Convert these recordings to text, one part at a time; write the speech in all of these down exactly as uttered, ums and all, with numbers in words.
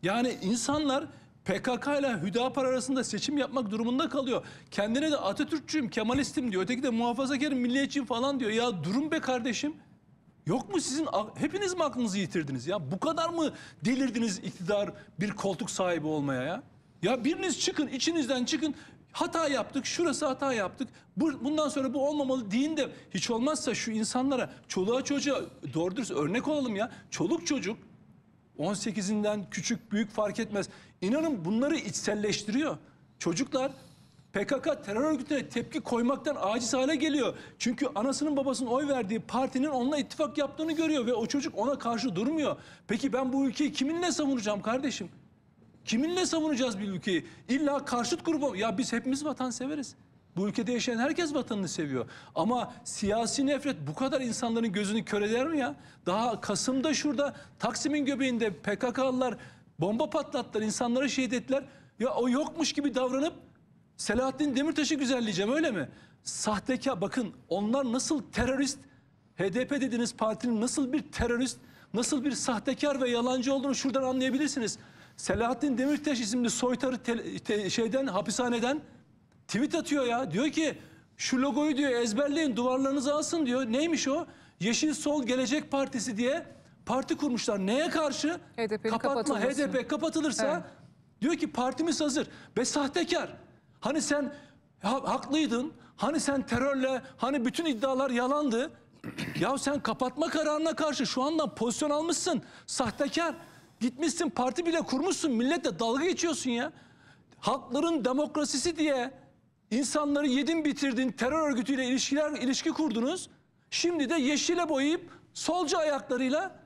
Yani insanlar P K K ile Hüdapar arasında seçim yapmak durumunda kalıyor. Kendine de Atatürkçüyüm, Kemalistim diyor. Öteki de muhafazakarım, milliyetçiyim falan diyor. Ya durun be kardeşim. Yok mu sizin, hepiniz mi aklınızı yitirdiniz ya? Bu kadar mı delirdiniz iktidar bir koltuk sahibi olmaya ya? Ya biriniz çıkın, içinizden çıkın. Hata yaptık, şurası hata yaptık. Bundan sonra bu olmamalı deyin de hiç olmazsa şu insanlara, çoluğa çocuğa doğru dürüst örnek olalım ya. Çoluk çocuk on sekizinden küçük büyük fark etmez. İnanın bunları içselleştiriyor. Çocuklar P K K terör örgütüne tepki koymaktan aciz hale geliyor. Çünkü anasının babasının oy verdiği partinin onunla ittifak yaptığını görüyor ve o çocuk ona karşı durmuyor. Peki ben bu ülkeyi kiminle savunacağım kardeşim? Kiminle savunacağız bir ülkeyi? İlla karşıt grubu. Ya biz hepimiz vatan severiz. Bu ülkede yaşayan herkes vatanını seviyor. Ama siyasi nefret bu kadar insanların gözünü kör eder mi ya? Daha Kasım'da şurada Taksim'in göbeğinde P K K'lılar bomba patlattılar, insanları şehit ettiler. Ya o yokmuş gibi davranıp Selahattin Demirtaş'ı güzelleyeceğim öyle mi? Sahtekar, bakın onlar nasıl terörist, H D P dediğiniz partinin nasıl bir terörist, nasıl bir sahtekar ve yalancı olduğunu şuradan anlayabilirsiniz. Selahattin Demirtaş isimli soytarı te, te, şeyden, hapishaneden tweet atıyor ya. Diyor ki şu logoyu diyor ezberleyin, duvarlarınıza asın diyor. Neymiş o? Yeşil Sol Gelecek Partisi diye parti kurmuşlar. Neye karşı? H D P'nin Kapatma. H D P kapatılırsa evet. Diyor ki partimiz hazır. Ve sahtekar. Hani sen ha, haklıydın. Hani sen terörle, hani bütün iddialar yalandı. Ya sen kapatma kararına karşı şu andan pozisyon almışsın. Sahtekar. Gitmişsin parti bile kurmuşsun. Milletle dalga geçiyorsun ya. Halkların demokrasisi diye insanları yedin bitirdin. Terör örgütüyle ilişkiler ilişki kurdunuz. Şimdi de yeşile boyayıp solcu ayaklarıyla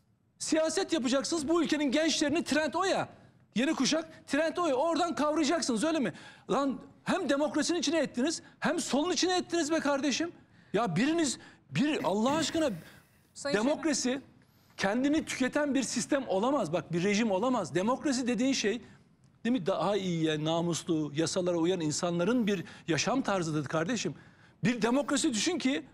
siyaset yapacaksınız. Bu ülkenin gençlerini trend o ya. Yeni kuşak trend o ya. Oradan kavrayacaksınız öyle mi? Lan hem demokrasinin içine ettiniz hem solun içine ettiniz be kardeşim. Ya biriniz bir Allah aşkına Sayın demokrasi Şener, kendini tüketen bir sistem olamaz. Bak bir rejim olamaz. Demokrasi dediğin şey değil mi? Daha iyiye, namuslu, yasalara uyan insanların bir yaşam tarzıdır kardeşim. Bir demokrasi düşün ki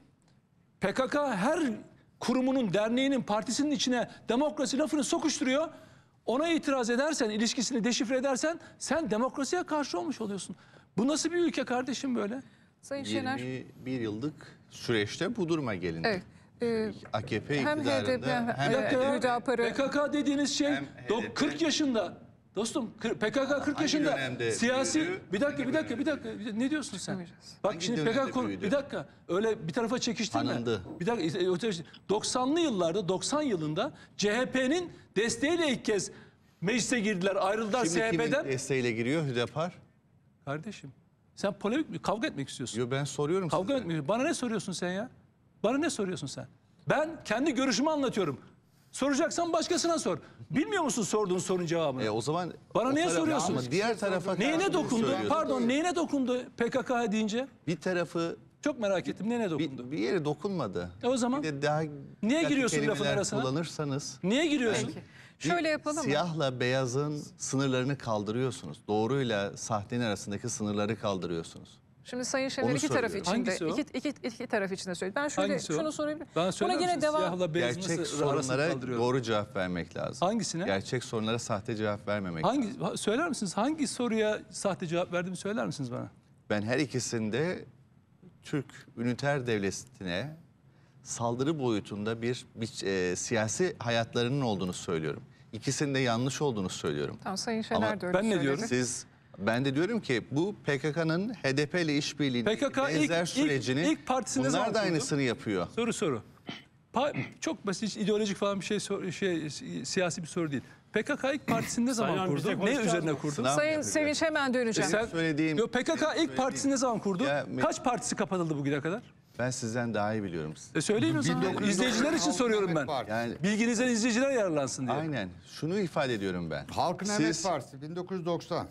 P K K her kurumunun, derneğinin, partisinin içine demokrasi lafını sokuşturuyor. Ona itiraz edersen, ilişkisini deşifre edersen sen demokrasiye karşı olmuş oluyorsun. Bu nasıl bir ülke kardeşim böyle? Sayın Şener. yirmi bir yıllık süreçte bu duruma gelindi. Evet. Ee, A K P hem iktidarında H D P hem, hem hem Hüdapar'ı. P K K dediğiniz şey kırk yaşında. Dostum P K K kırk Hangi yaşında dönemde siyasi büyüdü? bir dakika Hangi bir dakika bir dönemde dakika, bir dakika. Ne diyorsun sen? Bak Hangi şimdi P K dönemde K konu- büyüdü? bir dakika öyle bir tarafa çekiştirme. Tanındı. Bir dakika doksanlı yıllarda doksan yılında C H P'nin desteğiyle ilk kez meclise girdiler, ayrıldılar Şimdi C H P'den. kimin desteğiyle giriyor Hüdapar? Kardeşim sen polemik mi, kavga etmek istiyorsun? Yo ben soruyorum Kavga size. etmiyor. Bana ne soruyorsun sen ya? Bana ne soruyorsun sen? Ben kendi görüşümü anlatıyorum. Soracaksan başkasına sor. Bilmiyor musun sorduğun sorunun cevabını? E o zaman Bana o niye taraf- soruyorsun? Ama diğer tarafa Neyine karşı dokundu? söylüyorsun. Pardon, neyine dokundu P K K deyince? Bir tarafı Çok merak ettim. Neyine dokundu? bir, bir yere dokunmadı. E o zaman Bir de daha niye dikkatli giriyorsun lafın kelimeler arasına? kullanırsanız Niye giriyorsun? Peki. bir Şöyle yapalım mı? siyahla beyazın sınırlarını kaldırıyorsunuz. Doğruyla sahtenin arasındaki sınırları kaldırıyorsunuz. Şimdi Sayın Şener Onu iki taraf söylüyorum. içinde. Hangisi o? İki, iki, iki taraf içinde söyleyeyim. Ben şöyle Hangisi o? şunu sorabilirim. Bana Buna söyler yine misin? devam. Siyahla beyaz Gerçek nasıl arasını sorunlara kaldırıyorum? doğru cevap vermek lazım. Hangisine? Gerçek sorunlara sahte cevap vermemek lazım. Hangi söyler misiniz? Hangi soruya sahte cevap verdiğimi söyler misiniz bana? Ben her ikisinde Türk üniter devletine saldırı boyutunda bir, bir e, siyasi hayatlarının olduğunu söylüyorum. İkisinde yanlış olduğunu söylüyorum. Tamam Sayın Şener Ama de öyle ben ne söyledi. diyorum? Siz, ben de diyorum ki bu P K K'nın H D P ile işbirliği P K K ilk- benzer ilk- sürecini ilk partisi ne zaman bunlar da kurdu? aynısını yapıyor. Soru soru. Pa çok basit, ideolojik falan bir şey, sor- şey siyasi bir soru değil. P K K ilk partisini ne zaman Sayın kurdu? Hanım, Ne bize üzerine konuşacağız kurdu? Sınav Sayın yapacak. Sevinç hemen döneceğim. Sen- söylediğim- Yo, P K K ilk partisini ne zaman kurdu? Ya, me- Kaç partisi kapatıldı bugüne kadar? Ben sizden daha iyi biliyorum. E söyleyin o zaman. bin dokuz yüz İzleyiciler için doksan soruyorum ben. Halk Mehmet Yani Bilginizden izleyiciler yararlansın diye. aynen şunu ifade ediyorum ben. Halkın Siz Emek Partisi bin dokuz yüz doksan.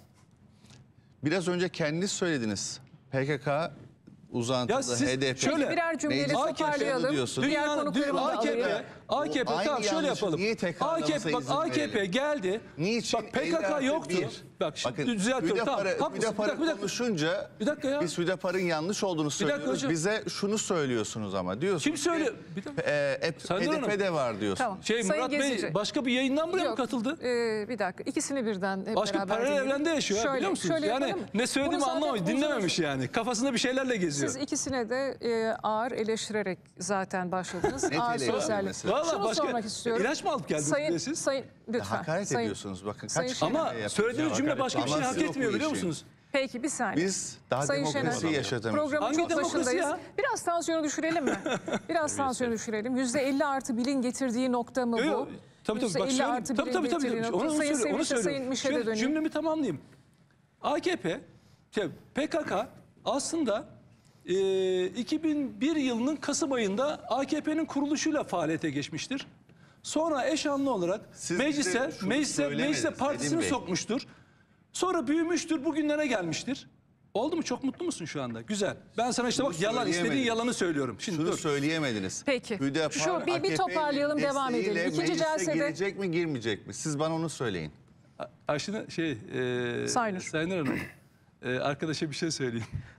biraz önce kendiniz söylediniz. P K K uzantılı Ya siz H D P. şöyle- Birer cümleyle Meclis toparlayalım. diyorsun. Diğer Dünyanın, konuklarımı da A K P, alayım. A K P aynı tamam şöyle yanlışı yapalım. niye tekrarlamasına A K P bak izin A K P verelim? geldi. Niçin? Bak P K K elli yoktu. artı bir. Bak şimdi Bakın, düzeltiyorum. Tamam. Hüdapar'ı Haklısın. Bir Hüdapar'ı dakika, bir dakika. konuşunca Bir dakika ya. biz Hüdapar'ın yanlış olduğunu dakika söylüyoruz. hocam. Bize şunu söylüyorsunuz ama diyorsunuz Kim söylüyor? ki Bir dakika. e, hep Sayın H D Hanım. P'de var diyorsunuz. Tamam. Şey Sayın Murat Bey Gezici. başka bir yayından buraya mı Yok, katıldı? e, bir dakika. İkisini birden hep Başka beraber paralel dinleyelim. evrende yaşıyor ha, biliyor musunuz? şöyle Yani yapalım. ne söylediğimi Bunu zaten anlamamış, uzun- dinlememiş yani. Kafasında bir şeylerle geziyor. Siz ikisine de e, ağır eleştirerek zaten başladınız. Net ağır eleştiri sosyallik. mesela. Vallahi Şunu başka sormak istiyorum. ilaç mı alıp geldiniz sayın, buraya siz? Sayın, lütfen. Hakaret sayın, ediyorsunuz bakın. Sayın Kaç Şener. Ama kere yapıyorsunuz? söylediğiniz cümle Hakaret. başka bir şey Aması hak yok bu etmiyor biliyor işin. musunuz? Peki bir saniye. Biz daha Sayın demokrasi Şener, yaşatamıyoruz. Programın Hangi çok demokrasi başındayız. ya? Biraz tansiyonu düşürelim mi? Biraz tansiyonu düşürelim. yüzde elli artı birin getirdiği nokta mı Yok, bu? yok. Tabii tabii. yüzde Bak elli söyle. artı Tabii birin tabii tabii. getirdiği Onu, nokta. onu, Sayın söylüyorum, onu Sevinç'e, Sayın söylüyorum. Mişe'de Şöyle, döneyim. cümlemi tamamlayayım. A K P, şey, P K K aslında e, iki bin bir yılının Kasım ayında A K P'nin kuruluşuyla faaliyete geçmiştir. Sonra eşanlı olarak Siz meclise, bize şunu meclise, meclise söylemediniz partisini Nedim Bey. sokmuştur. Sonra büyümüştür, bugünlere gelmiştir. Oldu mu? Çok mutlu musun şu anda? Güzel. Ben sana işte Şunu bak yalan, istediğin söyleyemediniz. yalanı söylüyorum. Şimdi Şunu dur. söyleyemediniz. Peki. Hüdapar, Şu bir- bir A K P'nin toparlayalım, devam edelim. desteğiyle İkinci meclise celsede- girecek mi girmeyecek mi? Siz bana onu söyleyin. Ayşe şey, e, Saynur. Saynur Hanım, e, arkadaşa bir şey söyleyeyim.